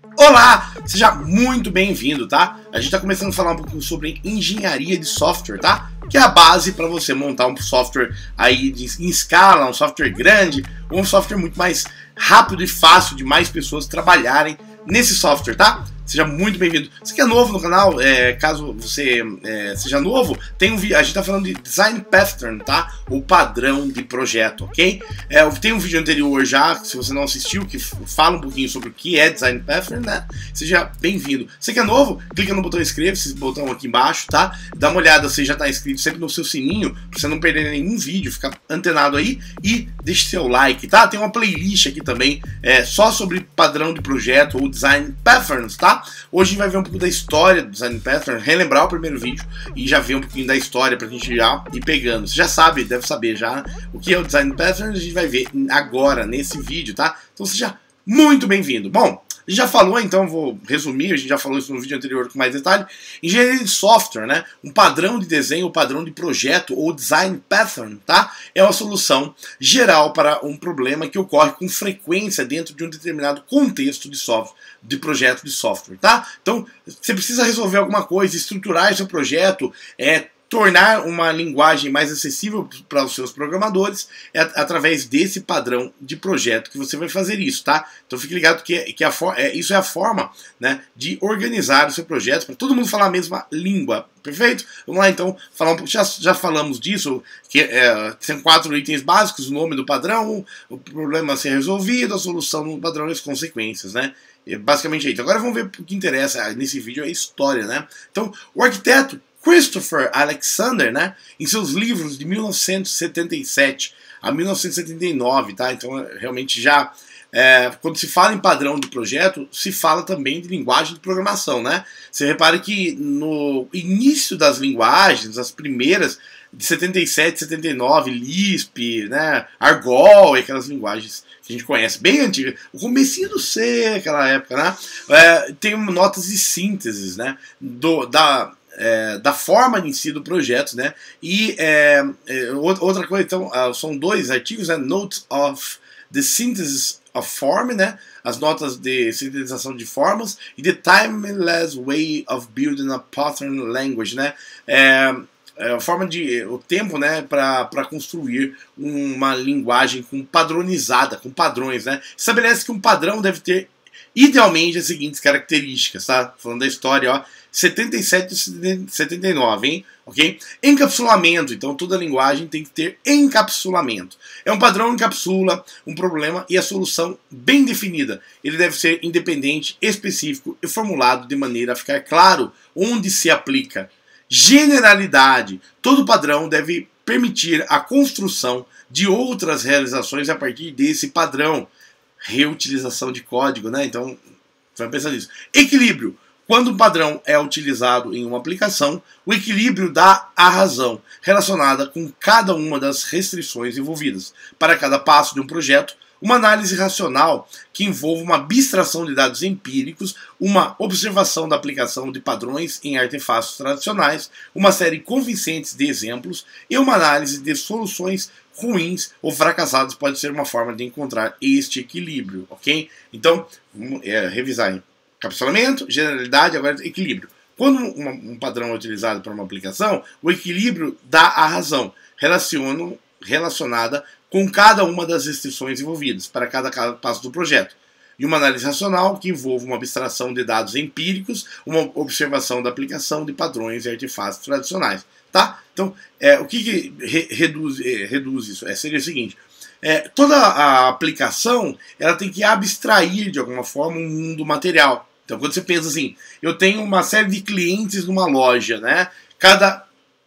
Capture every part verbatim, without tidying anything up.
Olá, seja muito bem-vindo, tá? A gente está começando a falar um pouquinho sobre engenharia de software, tá? Que é a base para você montar um software aí de, em escala, um software grande, ou um software muito mais rápido e fácil de mais pessoas trabalharem nesse software, tá? Seja muito bem-vindo. Você que é novo no canal, é, caso você é, seja novo, tem um, a gente está falando de Design Pattern, tá? O padrão de projeto, ok? É, tem um vídeo anterior já, se você não assistiu, que fala um pouquinho sobre o que é Design Pattern, né? Seja bem-vindo. Você que é novo, clica no botão inscreva-se, esse botão aqui embaixo, tá? Dá uma olhada se já está inscrito sempre no seu sininho, para você não perder nenhum vídeo, ficar antenado aí, e deixe seu like, tá? Tem uma playlist aqui também, é, só sobre padrão de projeto ou Design Patterns, tá? Hoje a gente vai ver um pouco da história do Design Pattern, relembrar o primeiro vídeo e já ver um pouquinho da história pra gente já ir pegando. Você já sabe, deve saber já o que é o Design Pattern, a gente vai ver agora nesse vídeo, tá? Então seja muito bem-vindo. Bom, a gente já falou, então vou resumir, a gente já falou isso no vídeo anterior com mais detalhe. Engenharia de software, né? Um padrão de desenho, um padrão de projeto ou design pattern, tá? É uma solução geral para um problema que ocorre com frequência dentro de um determinado contexto de software, de projeto de software, tá? Então, você precisa resolver alguma coisa, estruturar seu projeto, é tornar uma linguagem mais acessível para os seus programadores é através desse padrão de projeto que você vai fazer isso, tá? Então fique ligado que, que a for, é, isso é a forma, né, de organizar o seu projeto para todo mundo falar a mesma língua, perfeito? Vamos lá então, falar um pouco, já, já falamos disso, que é, são quatro itens básicos: o nome do padrão, o problema a ser resolvido, a solução do padrão e as consequências, né? Basicamente é isso. Agora vamos ver o que interessa nesse vídeo, é a história, né? Então, o arquiteto Christopher Alexander, né, em seus livros de mil novecentos e setenta e sete a mil novecentos e setenta e nove, tá? Então, realmente já, é, quando se fala em padrão de projeto, se fala também de linguagem de programação, né? Você repare que no início das linguagens, as primeiras, de setenta e sete, setenta e nove, Lisp, né, Argol, e aquelas linguagens que a gente conhece, bem antiga, o comecinho do C, aquela época, né, é, tem notas de síntese, né, do, da... É, da forma em si do projeto, né? E é, é, outra coisa, então, uh, são dois artigos, né? Notes of the Synthesis of Form, né? As notas de sintetização de formas, e The Timeless Way of Building a Pattern Language, né? É, é a forma de, o tempo, né, para construir uma linguagem com padronizada, com padrões, né? Estabelece que um padrão deve ter idealmente as seguintes características, tá? Falando da história, ó, setenta e sete e setenta e nove, hein? Ok? Encapsulamento, então toda linguagem tem que ter encapsulamento. É um padrão que encapsula um problema e a solução bem definida. Ele deve ser independente, específico e formulado de maneira a ficar claro onde se aplica. Generalidade, todo padrão deve permitir a construção de outras realizações a partir desse padrão. Reutilização de código, né? Então, vai pensar nisso. Equilíbrio. Quando um padrão é utilizado em uma aplicação, o equilíbrio dá a razão relacionada com cada uma das restrições envolvidas. Para cada passo de um projeto, uma análise racional que envolva uma abstração de dados empíricos, uma observação da aplicação de padrões em artefatos tradicionais, uma série convincente de exemplos e uma análise de soluções ruins ou fracassadas pode ser uma forma de encontrar este equilíbrio, ok? Então, vamos é, revisar aí. Encapsulamento, generalidade, agora equilíbrio. Quando uma, um padrão é utilizado para uma aplicação, o equilíbrio dá a razão relaciono, relacionada com cada uma das restrições envolvidas para cada, cada passo do projeto. E uma análise racional que envolve uma abstração de dados empíricos, uma observação da aplicação de padrões e artefatos tradicionais. Tá? Então, é, o que, que re, reduz, é, reduz isso? É, seria o seguinte, é, toda a aplicação ela tem que abstrair de alguma forma um mundo material. Então, quando você pensa assim, eu tenho uma série de clientes numa loja, né? Cada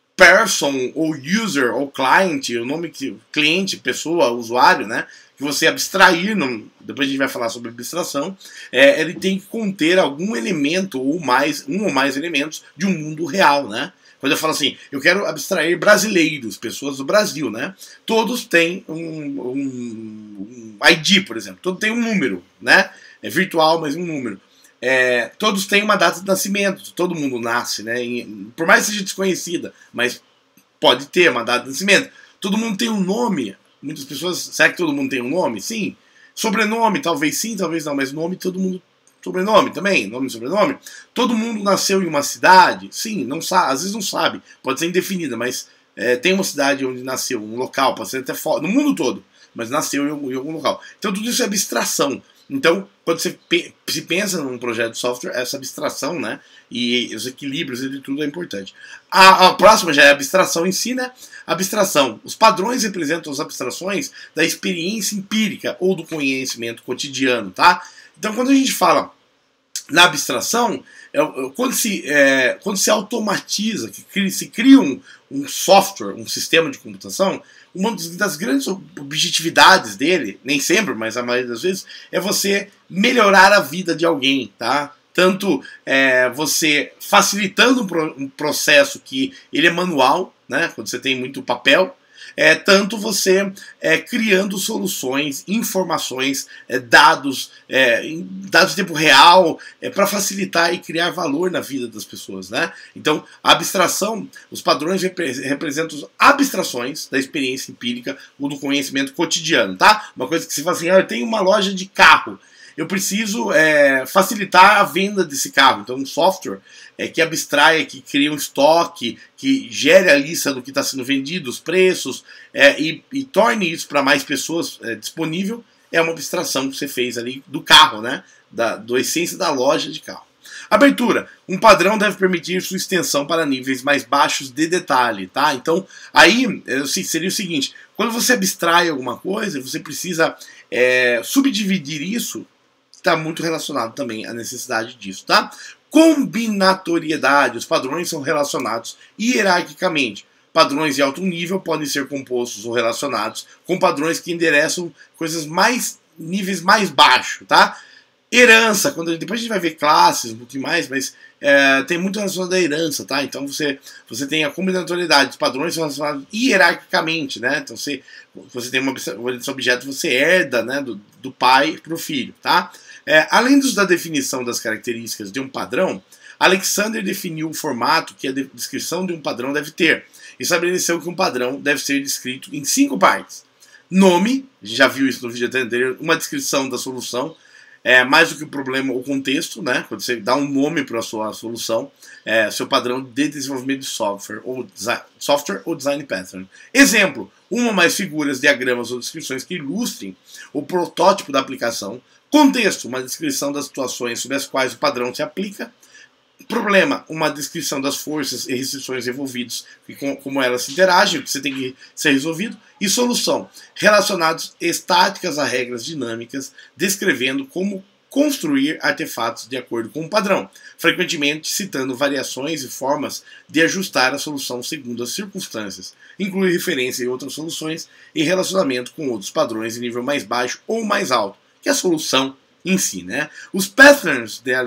person, ou user, ou client, o nome que cliente, pessoa, usuário, né? Que você abstrair, no, depois a gente vai falar sobre abstração, é, ele tem que conter algum elemento ou mais, um ou mais elementos de um mundo real, né? Quando eu falo assim, eu quero abstrair brasileiros, pessoas do Brasil, né? Todos têm um, um, um I D, por exemplo. Todo tem um número, né? É virtual, mas um número. É, todos têm uma data de nascimento. Todo mundo nasce, né? E, por mais que seja desconhecida, mas pode ter uma data de nascimento. Todo mundo tem um nome. Muitas pessoas... Será que todo mundo tem um nome? Sim. Sobrenome, talvez sim, talvez não. Mas nome todo mundo Sobrenome também, nome e sobrenome. Todo mundo nasceu em uma cidade? Sim, não sabe, às vezes não sabe, pode ser indefinida, mas é, tem uma cidade onde nasceu, um local, pode ser até fora, no mundo todo, mas nasceu em algum, em algum local. Então tudo isso é abstração. Então, quando você pe se pensa num projeto de software, essa abstração, né, e os equilíbrios entre tudo é importante. A, a próxima já é a abstração em si, né? Abstração. Os padrões representam as abstrações da experiência empírica ou do conhecimento cotidiano, tá? Então, quando a gente fala na abstração, é, quando, se, é, quando se automatiza, que cria, se cria um, um software, um sistema de computação, uma das grandes objetividades dele, nem sempre, mas a maioria das vezes, é você melhorar a vida de alguém, tá? Tanto é, você facilitando um, pro, um processo que ele é manual, né? Quando você tem muito papel, é, tanto você é, criando soluções, informações, é, dados, é, dados de tempo real, é, para facilitar e criar valor na vida das pessoas, né? Então, a abstração, os padrões repre representam abstrações da experiência empírica ou do conhecimento cotidiano, tá? Uma coisa que se fala assim, ah, eu tenho uma loja de carro, eu preciso é, facilitar a venda desse carro. Então, um software é, que abstraia, que cria um estoque, que gere a lista do que está sendo vendido, os preços, é, e, e torne isso para mais pessoas é, disponível, é uma abstração que você fez ali do carro, né? Da do essência da loja de carro. Abertura. Um padrão deve permitir sua extensão para níveis mais baixos de detalhe, tá? Então, aí seria o seguinte, quando você abstrai alguma coisa, você precisa é, subdividir isso, está muito relacionado também à necessidade disso, tá? Combinatoriedade. Os padrões são relacionados hierarquicamente. Padrões de alto nível podem ser compostos ou relacionados com padrões que endereçam coisas mais, níveis mais baixos, tá? Herança, quando, depois a gente vai ver classes, um pouquinho mais, mas é, tem muito relacionado à herança, tá? Então você, você tem a combinatoriedade, os padrões são relacionados hierarquicamente, né? Então você, você tem uma, esse objeto, você herda, né, do, do pai para o filho, tá? É, além dos, da definição das características de um padrão, Alexander definiu o formato que a de, descrição de um padrão deve ter. Estabeleceu que um padrão deve ser descrito em cinco partes. Nome, a gente já viu isso no vídeo anterior, uma descrição da solução, é, mais do que o problema, o contexto, né? Quando você dá um nome para a sua solução, é, seu padrão de desenvolvimento de software ou, design, software ou design pattern. Exemplo, uma ou mais figuras, diagramas ou descrições que ilustrem o protótipo da aplicação. Contexto, uma descrição das situações sobre as quais o padrão se aplica. Problema, uma descrição das forças e restrições envolvidas e com, como elas se interagem, o que você tem que ser resolvido. E solução, relacionados estáticas a regras dinâmicas, descrevendo como construir artefatos de acordo com o padrão, frequentemente citando variações e formas de ajustar a solução segundo as circunstâncias. Inclui referência em outras soluções e relacionamento com outros padrões de nível mais baixo ou mais alto, que é a solução em si, né? Os patterns de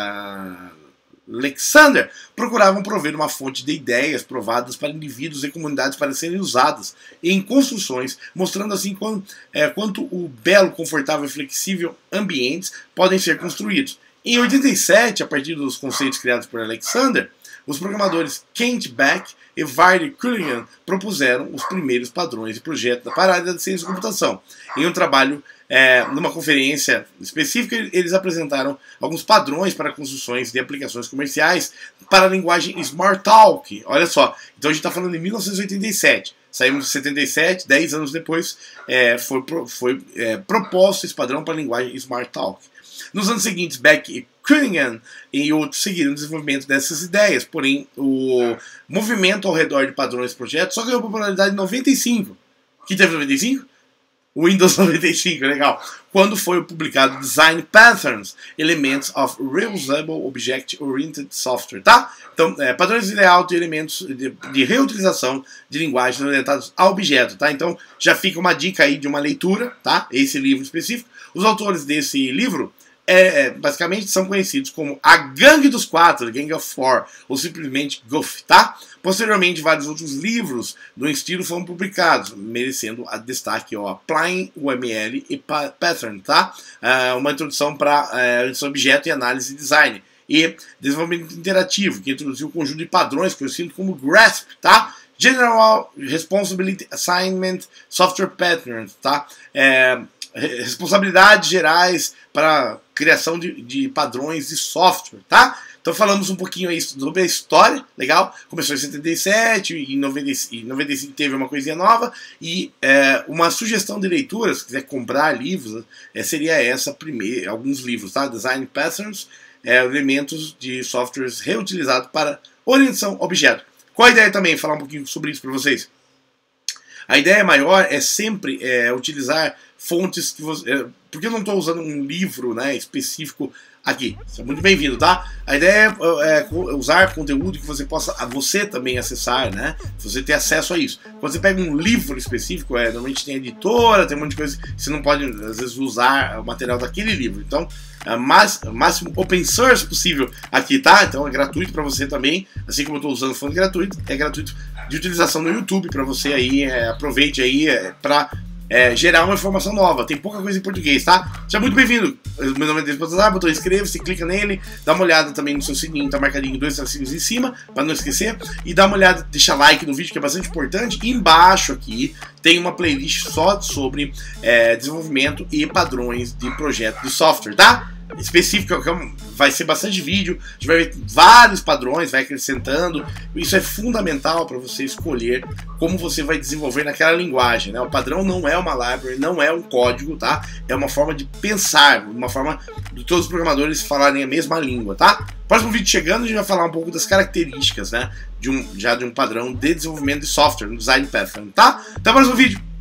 uh, Alexander procuravam prover uma fonte de ideias provadas para indivíduos e comunidades para serem usadas em construções, mostrando assim quanto, é, quanto o belo, confortável e flexível ambientes podem ser construídos. Em oitenta e sete, a partir dos conceitos criados por Alexander, os programadores Kent Beck e Vardy Culligan propuseram os primeiros padrões de projeto para a área de ciência da computação. Em um trabalho, é, numa conferência específica, eles apresentaram alguns padrões para construções de aplicações comerciais para a linguagem Smalltalk. Olha só, então a gente está falando de mil novecentos e oitenta e sete. Saímos de setenta e sete, dez anos depois, é, foi, foi é, proposto esse padrão para a linguagem Smalltalk. Nos anos seguintes, Beck e Cunningham e outros seguiram o desenvolvimento dessas ideias, porém o movimento ao redor de padrões de projeto só ganhou popularidade em noventa e cinco. Que teve noventa e cinco? O Windows noventa e cinco, legal. Quando foi publicado Design Patterns, Elements of Reusable Object-Oriented Software, tá? Então, é, padrões de layout e elementos de, de reutilização de linguagens orientados a objeto, tá? Então, já fica uma dica aí de uma leitura, tá? Esse livro específico. Os autores desse livro É, é, basicamente são conhecidos como a Gangue dos Quatro, Gang of Four, ou simplesmente G U F, tá? Posteriormente, vários outros livros do estilo foram publicados, merecendo a destaque, ó, Applying U M L e Pattern, tá? É, uma introdução para é, objeto e análise e design. E desenvolvimento interativo, que introduziu um conjunto de padrões conhecido como GRASP, tá? General Responsibility Assignment Software Patterns, tá? É, responsabilidades gerais para criação de, de padrões de software, tá? Então falamos um pouquinho aí sobre a história, legal? Começou em setenta e sete, em noventa e cinco teve uma coisinha nova, e é, uma sugestão de leitura, se quiser comprar livros, é, seria essa primeira, alguns livros, tá? Design Patterns, é, elementos de softwares reutilizados para orientação a objeto. Qual a ideia também? Falar um pouquinho sobre isso para vocês. A ideia maior é sempre é, utilizar fontes que você... É, porque eu não estou usando um livro, né, específico aqui. Seja muito bem-vindo, tá? A ideia é, é usar conteúdo que você possa você também acessar, né? Você ter acesso a isso. Quando você pega um livro específico, é, normalmente tem editora, tem um monte de coisa, você não pode, às vezes, usar o material daquele livro. Então, é mais, máximo open source possível aqui, tá? Então é gratuito para você também, assim como eu estou usando fonte gratuito, é gratuito de utilização no YouTube para você aí, é, aproveite aí é, para É, gerar uma informação nova. Tem pouca coisa em português, tá? Seja muito bem-vindo. Meu nome é Denis Baltazar, botão inscreva-se, clica nele, dá uma olhada também no seu sininho, tá marcadinho dois tracinhos em cima, para não esquecer, e dá uma olhada, deixa like no vídeo, que é bastante importante. E embaixo aqui tem uma playlist só sobre é, desenvolvimento e padrões de projeto de software, tá? Específico, vai ser bastante vídeo, a gente vai ver vários padrões, vai acrescentando. Isso é fundamental para você escolher como você vai desenvolver naquela linguagem, né? O padrão não é uma library, não é um código, tá? É uma forma de pensar, uma forma de todos os programadores falarem a mesma língua, tá? Próximo vídeo chegando, a gente vai falar um pouco das características, né? De um, já de um padrão de desenvolvimento de software, no Design Pattern, tá? Até o próximo vídeo!